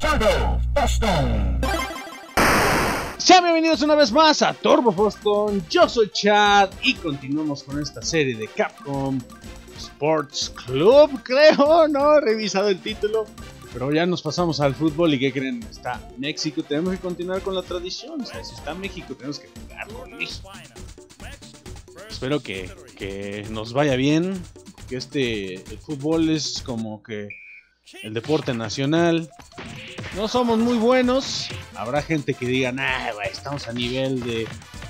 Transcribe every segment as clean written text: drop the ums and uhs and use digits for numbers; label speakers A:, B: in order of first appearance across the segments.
A: Turbo Boston.
B: Sean bienvenidos una vez más a Turbo Boston. Yo soy Chad y continuamos con esta serie de Capcom Sports Club, creo. No he revisado el título, pero ya nos pasamos al fútbol. ¿Y qué creen? Está México, tenemos que continuar con la tradición. O sea, si está México, tenemos que jugar con México. Espero que nos vaya bien. Que el fútbol es como que el deporte nacional. No somos muy buenos. Habrá gente que diga, nah, estamos a nivel de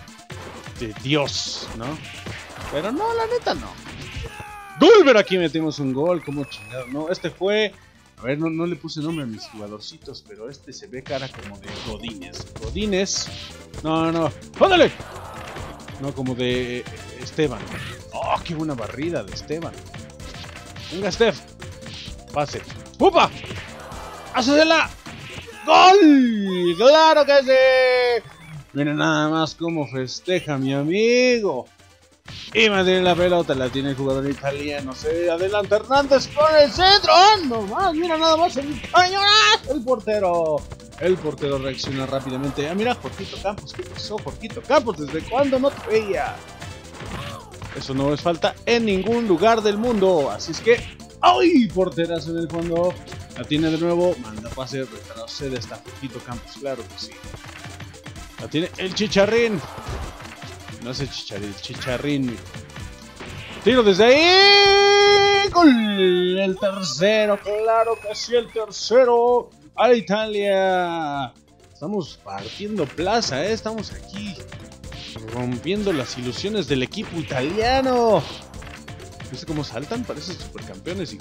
B: Dios, ¿no? Pero no, la neta no. Dulver, aquí metimos un gol, como chingado. No, fue... A ver, no le puse nombre a mis jugadorcitos, pero se ve cara como de Godínez. No, ¡ándale! No, como de Esteban. Oh, qué buena barrida de Esteban. Venga, Steph. Pase. ¡Upa! ¡Hacedela! ¡Gol! ¡Claro que sí! Mira nada más cómo festeja mi amigo. Y mantiene la pelota, la tiene el jugador italiano. Se adelanta Hernández con el centro. ¡Oh, no más! Mira nada más el cañonazo. El portero reacciona rápidamente. Ah, mira, Jorgito Campos. ¿Qué pasó, Jorgito Campos? ¿Desde cuándo no te veía? Eso no es falta en ningún lugar del mundo. Así es que... ¡ay! Porterazo en el fondo. La tiene de nuevo. Manda pase. Retrocede hasta Jorgito Campos. Claro que sí. La tiene el Chicharrín. No es el Chicharrín. Tiro desde ahí. ¡Gol! El tercero. Claro que sí, el tercero. A Italia. Estamos partiendo plaza, ¿eh? Estamos aquí rompiendo las ilusiones del equipo italiano. ¿Viste cómo saltan? Parecen supercampeones. Y...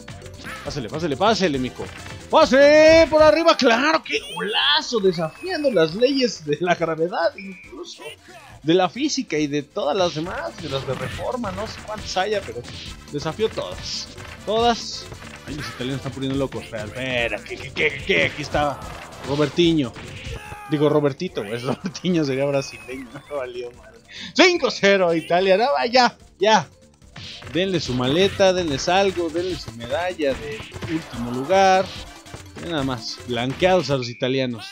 B: Pásele, mijo. ¡Pase! ¡Por arriba! ¡Claro! ¡Qué golazo! Desafiando las leyes de la gravedad, incluso de la física y de todas las demás, de las de reforma, no sé cuántas haya, pero desafió todas. Todas. Ay, los italianos están poniendo locos. Espera, ¿qué? Aquí está Robertinho. Digo, Robertito, pues Robertinho sería brasileño. No valió madre. 5-0 Italia. No, ya. Denle su maleta, denles algo, denle su medalla de último lugar. Y nada más, blanqueados a los italianos.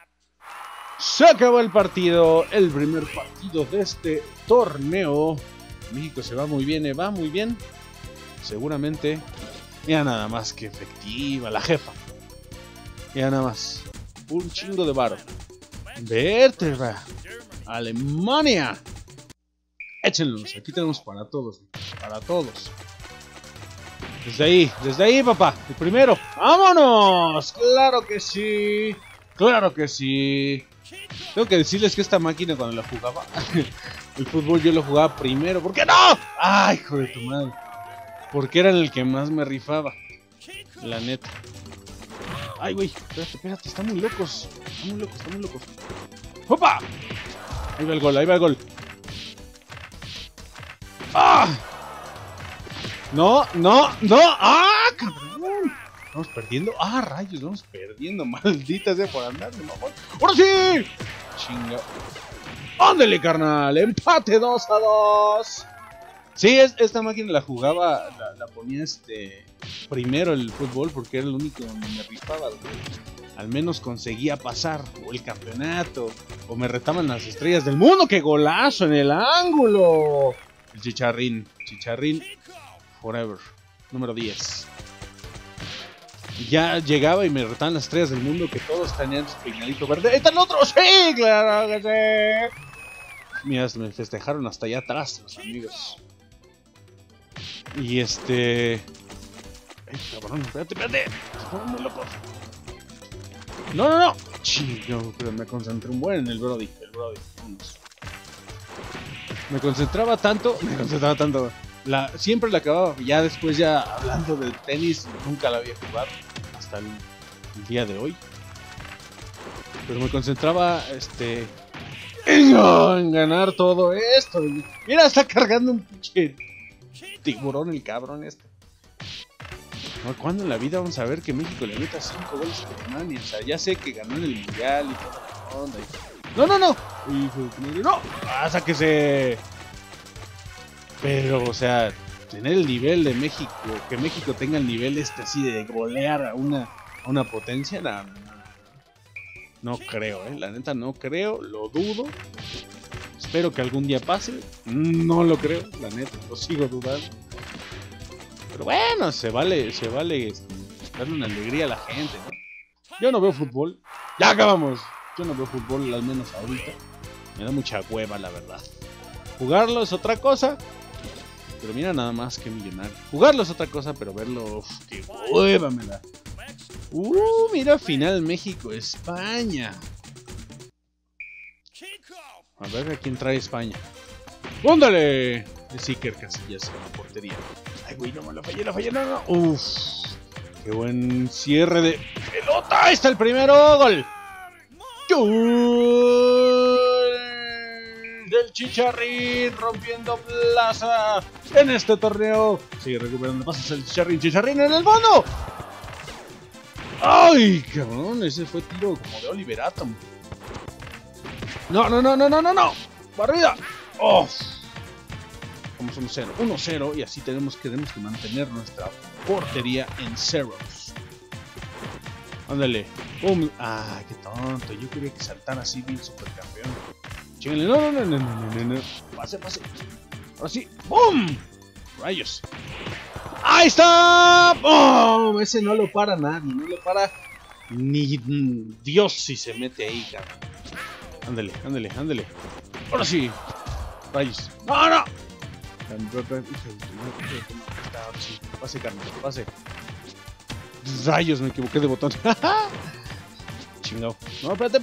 B: Se acabó el partido, el primer partido de este torneo. México se va muy bien, va muy bien. Seguramente. Mira nada más que efectiva, la jefa. Mira nada más. Un chingo de varo. Vértebra. Alemania. Échenlos, aquí tenemos para todos. Para todos. Desde ahí, papá. El primero. ¡Vámonos! ¡Claro que sí! ¡Claro que sí! Tengo que decirles que esta máquina cuando la jugaba, el fútbol yo lo jugaba primero. ¿Por qué no? ¡Ay, hijo de tu madre! Porque era el que más me rifaba. La neta. ¡Ay, güey! Espérate, están muy locos. Están muy locos. ¡Opa! Ahí va el gol. ¡Ah! No. ¡Ah, cabrón! Vamos perdiendo. ¡Ah, rayos! Vamos perdiendo. Maldita sea por andar de mamón. ¡Ahora sí! Chinga. ¡Ándale, carnal! ¡Empate 2-2! Sí, esta máquina la jugaba, la ponía primero el fútbol porque era el único donde me rifaba, donde al menos conseguía pasar, o el campeonato, o me retaban las estrellas del mundo. ¡Qué golazo en el ángulo! El Chicharrín Forever, número 10. Ya llegaba y me retaban las estrellas del mundo, que todos tenían su peinadito verde. ¡Ahí están otros! ¡Sí, claro que sí! Mira, me festejaron hasta allá atrás los amigos. Y ¡ay, cabrón! Espérate. Se ponen muy locos. No. Chingo, pero me concentré un buen en el Brody. Vamos. Me concentraba tanto. Siempre la acababa. Ya después, hablando del tenis, nunca la había jugado hasta el día de hoy. Pero me concentraba en ganar todo esto. Mira, está cargando un pinche tiburón el cabrón ¿Cuándo en la vida vamos a ver que México le meta 5 goles a Alemania? O sea, ya sé que ganó en el mundial y toda la onda. No. No. Sáquese. Pero, o sea, tener el nivel de México, que México tenga el nivel así de golear a una potencia, no. No creo, la neta no creo, lo dudo. Espero que algún día pase. No lo creo, la neta, lo sigo dudando. Pero bueno, se vale darle una alegría a la gente, ¿no? Yo no veo fútbol. Ya acabamos. Yo no veo fútbol, al menos ahorita. Me da mucha hueva, la verdad. Jugarlo es otra cosa. Pero mira nada más que millonario. Jugarlo es otra cosa, pero verlo, qué hueva me da. Mira, final México-España. A ver a quién trae España. ¡Póndale! Es Iker Casillas en la portería. Ay, güey, no, la fallé, no. Uf, qué buen cierre de pelota. Ahí está el primero, gol. Del Chicharrín rompiendo plaza en este torneo. Sigue recuperando pases el Chicharrín en el fondo. ¡Ay, cabrón! Ese fue tiro como de Oliver Atom. No. Barrida. ¡Oh! Vamos 1-0 y así tenemos que mantener nuestra portería en ceros. Ándale. ¡Bum! ¡Ah, qué tonto! Yo quería que saltara así bien supercampeón. Chíngale. No. Pase. Ahora sí. ¡Bum! Rayos. ¡Ahí está! ¡Oh! Ese no lo para nadie. No lo para ni Dios si se mete ahí, cabrón. Ándale. Ahora sí. Rayos. ¡No! Pase, Carlos, pase. Rayos, me equivoqué de botón. Chingado. No, espérate.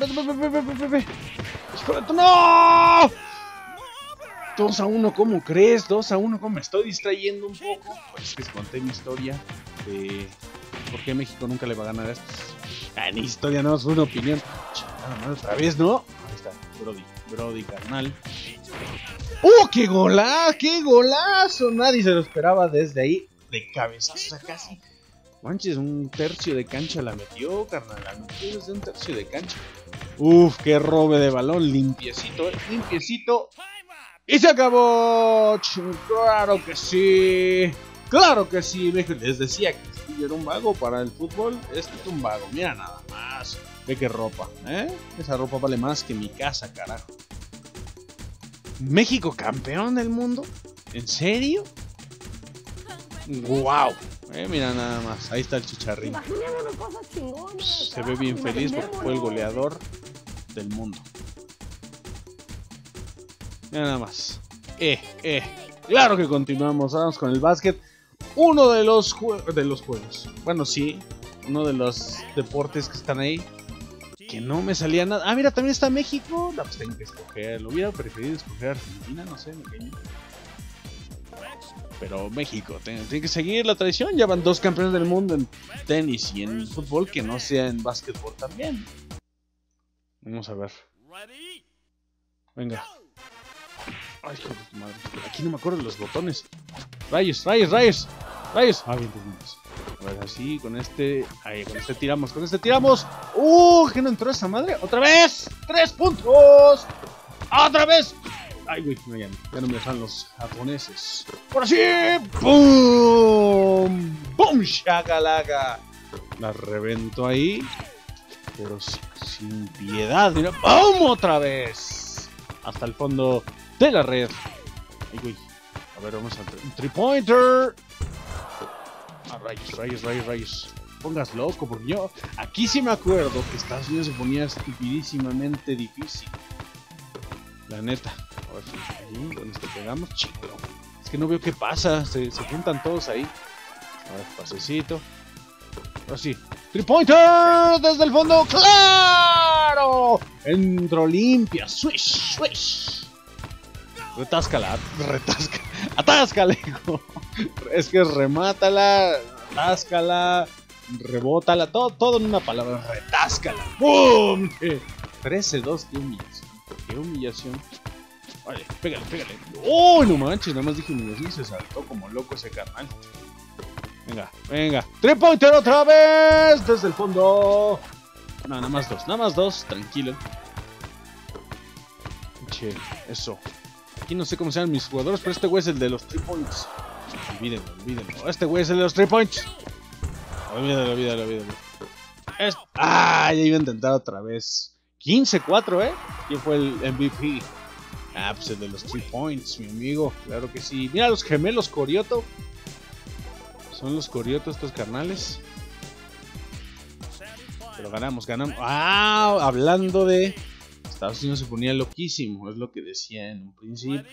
B: ¡No! 2-1, ¿cómo crees? 2-1, ¿cómo me estoy distrayendo un poco? Pues que conté mi historia de por qué México nunca le va a ganar a estos. Ni historia, no, es una opinión. Nada más otra vez, ¿no? Ahí está, Brody, carnal. ¡Qué golazo! Nadie se lo esperaba desde ahí. De cabezazo, o sea, casi. Manches, un tercio de cancha la metió, carnal. La metió desde un tercio de cancha. Qué robe de balón. Limpiecito, limpiecito. ¡Y se acabó! ¡Claro que sí! ¡Claro que sí! Les decía que Castillo era un vago para el fútbol. Este es un vago, mira nada más. Ve qué ropa, ¿eh? Esa ropa vale más que mi casa, carajo. ¿México campeón del mundo? ¿En serio? ¡Wow! Mira nada más, ahí está el Chicharrín. Se ve bien feliz porque fue el goleador del mundo. Mira nada más. Claro que continuamos. Vamos con el básquet. Uno de los juegos. Bueno, sí. Uno de los deportes que están ahí. Que no me salía nada. Ah, mira, también está México. No, pues tengo que escoger. Lo hubiera preferido escoger Argentina. No sé, pequeño. Pero México. Tiene que seguir la tradición. Ya van 2 campeones del mundo en tenis y en fútbol. Que no sea en básquetbol también. Vamos a ver. Venga. Ay, hijo de tu madre. Aquí no me acuerdo de los botones. Rayos. Ah, bien, pues. A ver, así, con este. Ahí, con este tiramos. ¿Qué no entró esa madre? ¡Otra vez! ¡3 puntos! ¡Otra vez! Ay, güey, no, ya no me dejan los japoneses. ¡Por así! ¡Pum! ¡Pum! ¡Shakalaka! La reventó ahí. Pero sin piedad. Mira. ¡Pum! ¡Otra vez! Hasta el fondo de la red. Ay, güey. A ver, vamos a hacer un 3-pointer. Rayos. Pongas loco, porque yo aquí sí me acuerdo que Estados Unidos se ponía estupidísimamente difícil. La neta. A ver, ahí, donde te pegamos, chico. Es que no veo qué pasa. Se juntan todos ahí. A ver, pasecito. Ahora sí. 3-pointer desde el fondo. ¡Claro! Entro limpia. Swish. Retáscala. Atáscala, hijo. Es que remátala, atáscala, rebótala, todo en una palabra. Retáscala. ¡Bum! 13-2, qué humillación. Vale, pégale. ¡Oh, no manches! Nada más dije humillación, se saltó como loco ese carnal. Venga. 3-pointer otra vez desde el fondo. No, nada más dos, tranquilo. Che, eso. Aquí no sé cómo se llaman mis jugadores, pero este güey es el de los 3 points. Olvídenlo. Este güey es el de los 3 points. Olvídalo. Ya iba a intentar otra vez. 15-4, ¿Quién fue el MVP? Pues el de los 3 points, mi amigo. Claro que sí. Mira los gemelos Corioto. Son los Corioto estos carnales. Pero ganamos. Hablando de... Estados Unidos se ponía loquísimo. Es lo que decía en un principio.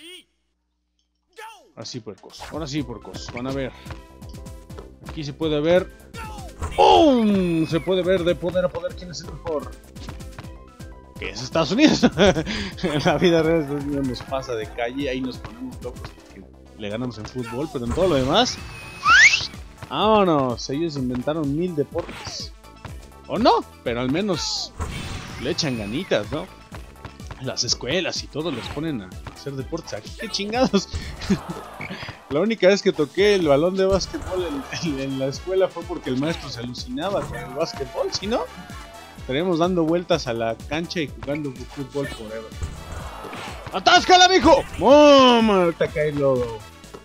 B: Así puercos. Van a ver. Aquí se puede ver. ¡Bum! Se puede ver de poder a poder quién es el mejor. Que es Estados Unidos. En la vida real Estados Unidos nos pasa de calle. Ahí nos ponemos locos porque le ganamos en fútbol. Pero en todo lo demás, vámonos. Ellos inventaron 1000 deportes. O no, pero al menos le echan ganitas, ¿no? Las escuelas y todo les ponen a hacer deportes. Aquí qué chingados. La única vez que toqué el balón de básquetbol en la escuela fue porque el maestro se alucinaba con el básquetbol. Si no, estaríamos dando vueltas a la cancha y jugando fútbol forever. ¡Atáscala, mijo! ¡Mom! Te cae el lodo.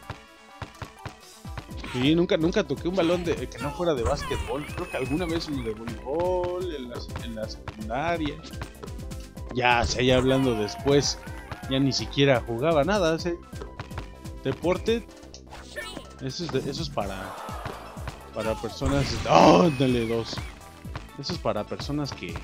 B: Sí, nunca toqué un balón que no fuera de básquetbol. Creo que alguna vez uno de voleibol en la secundaria. Ya hablando después, ya ni siquiera jugaba nada. Ese deporte, eso es para personas. Dale dos. Eso es para personas que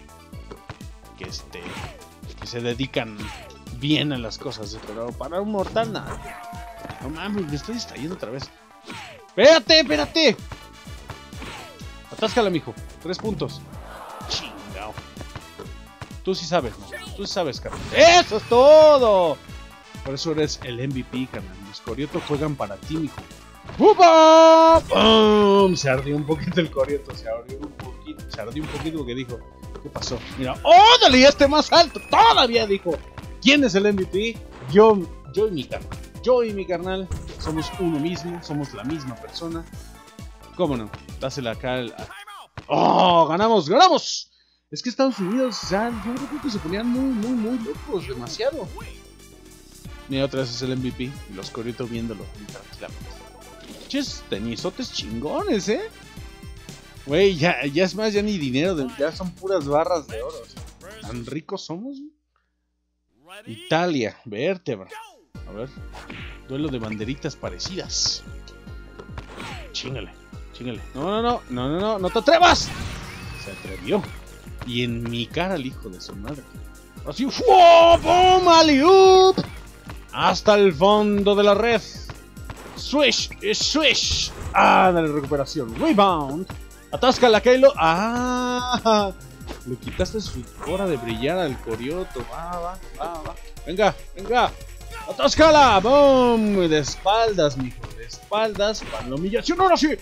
B: se dedican bien a las cosas, pero para un mortal nada. No mames, me estoy distrayendo otra vez. Espérate. Atáscala, mijo. 3 puntos. Chingao. Tú sí sabes, ¿no? Tú sí sabes, carnal. ¡Eso es todo! Por eso eres el MVP, carnal. Los Corioto juegan para ti, mijo. ¡Upa! ¡Pum! Se ardió un poquito el Corioto. Se ardió un poquito porque dijo: ¿qué pasó? Mira, ¡dale! Este más alto. Todavía dijo: ¿quién es el MVP? Yo y mi carnal. Yo y mi carnal somos uno mismo, somos la misma persona. ¿Cómo no? Dásela acá ¡ganamos! Es que Estados Unidos, yo creo que se ponían muy locos, demasiado. Mira, otra vez es el MVP y los Corioto viéndolo tranquilamente. Ches, tenisotes chingones, Güey, ya es más, ya ni dinero, ya son puras barras de oro. Tan ricos somos. Italia, vértebra. A ver, duelo de banderitas parecidas. Chíngale. No te atrevas. Se atrevió. Y en mi cara el hijo de su madre. Así, ¡pum! ¡Alley-oop! Hasta el fondo de la red. Swish. Dale recuperación. Rebound. Atáscala, Keilo. Le quitaste su hora de brillar al Corioto. Va. Venga. ¡Atáscala! ¡Bum! De espaldas, mijo. De espaldas. Para la humillación. ¡Ahora sí!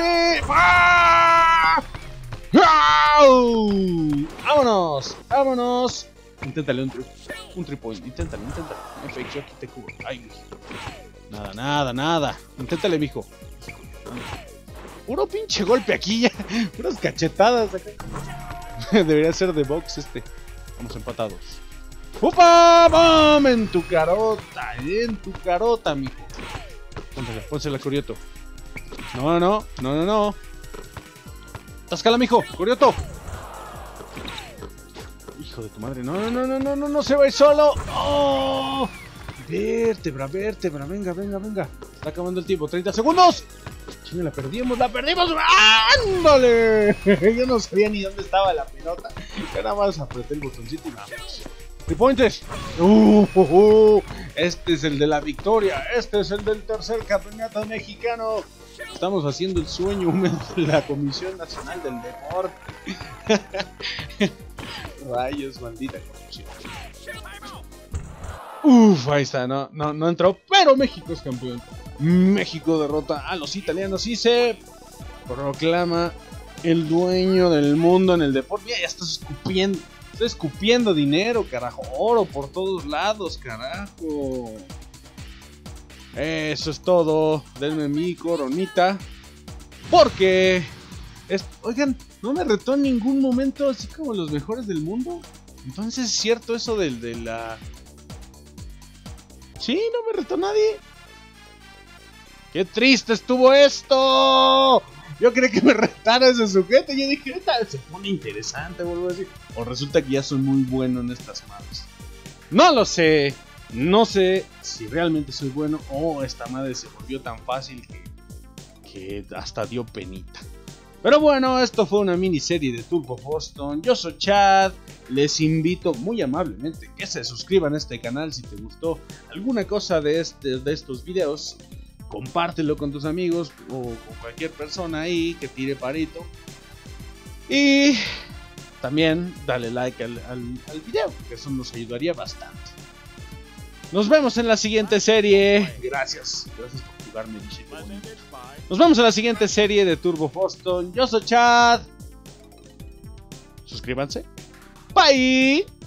B: ¡Vámonos! Inténtale un 3 point. Inténtale. Fake, yo aquí te cubro. Ay, mijo. Nada. Inténtale, mijo. Puro pinche golpe aquí ya. Puras cachetadas acá. Debería ser de box este. Vamos empatados. ¡Upa! ¡Bum! En tu carota, mijo. Pónsela, Corioto. No. Táscala, mijo, Corioto. Hijo de tu madre. No se va a ir solo. ¡Oh! Vértebra. Venga. Está acabando el tiempo. 30 segundos. Chinga, la perdimos. ¡Ándale! Yo no sabía ni dónde estaba la pelota. Yo nada más apreté el botoncito y vamos. 3 points. Este es el de la victoria. Este es el del tercer campeonato mexicano. Estamos haciendo el sueño húmedo de la Comisión Nacional del Deporte. Rayos, maldita corrupción. Ahí está, no entró, pero México es campeón. México derrota a los italianos y se proclama el dueño del mundo en el deporte. Ya está escupiendo dinero, carajo. Oro por todos lados, carajo. Eso es todo. Denme mi coronita. Porque oigan, no me retó en ningún momento así como los mejores del mundo. Entonces es cierto eso de la... Sí, no me retó nadie. ¡Qué triste estuvo esto! Yo creí que me retara ese sujeto. Yo dije, esta se pone interesante, vuelvo a decir. O resulta que ya soy muy bueno en estas madres. No lo sé. No sé si realmente soy bueno o esta madre se volvió tan fácil que hasta dio penita. Pero bueno, esto fue una miniserie de Turbo Boston. Yo soy Chad. Les invito muy amablemente que se suscriban a este canal si te gustó alguna cosa de estos videos. Compártelo con tus amigos o con cualquier persona ahí que tire parito. Y también dale like al video, que eso nos ayudaría bastante. Nos vemos en la siguiente serie. Gracias por jugarme. Nos vemos en la siguiente serie de Turbo Boston. Yo soy Chad. Suscríbanse. Bye.